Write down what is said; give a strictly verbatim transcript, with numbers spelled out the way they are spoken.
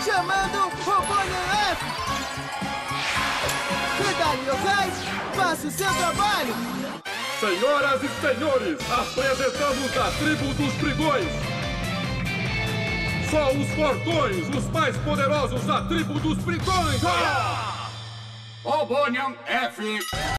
chamando Robonian F! Cuidado, yokais! Faça o seu trabalho! Senhoras e senhores, apresentamos a tribo dos brigões! Só os fortões, os mais poderosos da tribo dos brigões! Robonian F!